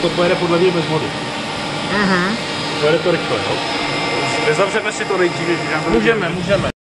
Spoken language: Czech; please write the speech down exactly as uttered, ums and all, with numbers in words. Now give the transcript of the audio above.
to pojede podle mě bez vody. Mhm. Pojede to rychle, jo? Nezavřeme si to nejdříve, když nám to Můžeme, můžeme.